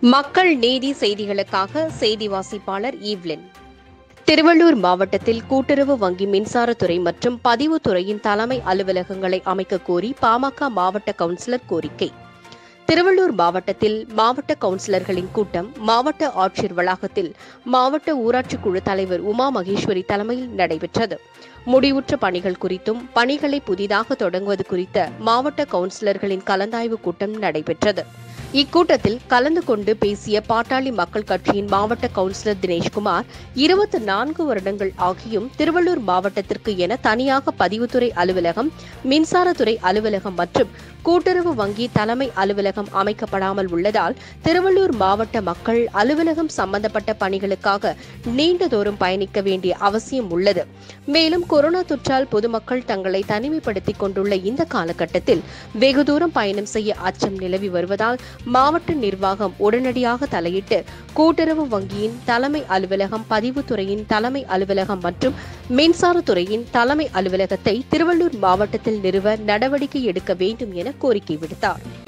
மக்கள் நீதி செய்திகளுக்காக செய்தி வாசிப்பாளர் ஈவ்லின். திருவள்ளூர் மாவட்டத்தில் கூட்டுறவு வங்கி, மின்சாரத்துறை மற்றும் பதிவுத்துறையின் தலைமை அலுவலகங்களை அமைக்க கோரி பாமக மாவட்ட கவுன்சிலர் கோரிக்கை. திருவள்ளூர் மாவட்டத்தில் மாவட்ட கவுன்சிலர்களின் கூட்டம் மாவட்ட ஆட்சியர் வளாகத்தில் மாவட்ட ஊராட்சி குழு தலைவர் உமா மகேஸ்வரி தலைமையில் நடைபெற்றது. முடிவுற்ற பணிகள் குறித்தும் பணிகளை புதிதாக தொடங்குவது குறித்த மாவட்ட கவுன்சிலர்களின் கலந்தாய்வு கூட்டம் நடைபெற்றது. இக்கூட்டத்தில் கலந்து கொண்டு பேசிய பாட்டாளி மக்கள் கட்சியின் மாவட்ட கவுன்சிலர் தினேஷ்குமார், 24 வருடங்கள் ஆகியும் திருவள்ளூர் மாவட்டத்திற்கு என தனியாக பதிவுத்துறை அலுவலகம், மின்சாரத்துறை அலுவலகம் மற்றும் கூட்டுறவு வங்கி தலைமை அலுவலகம் அமைக்கப்படாமல் உள்ளதால் திருவள்ளூர் மாவட்ட மக்கள் அலுவலகம் சம்பந்தப்பட்ட பணிகளுக்காக நீண்ட தூரம் பயணிக்க வேண்டிய அவசியம் உள்ளது. மேலும் கொரோனா தொற்றால் பொதுமக்கள் தங்களை தனிமைப்படுத்திக் கொண்டுள்ள இந்த காலகட்டத்தில் வெகு தூரம் பயணம் செய்ய அச்சம் நிலவி வருவதால் மாவட்ட நிர்வாகம் உடனடியாக தலையிட்டு கூட்டுறவு வங்கியின் தலைமை அலுவலகம், பதிவுத்துறையின் தலைமை அலுவலகம் மற்றும் மின்சாரத்துறையின் தலைமை அலுவலகத்தை திருவள்ளூர் மாவட்டத்தில் நிறுவ நடவடிக்கை எடுக்க வேண்டும் என கோரிக்கை விடுத்தார்.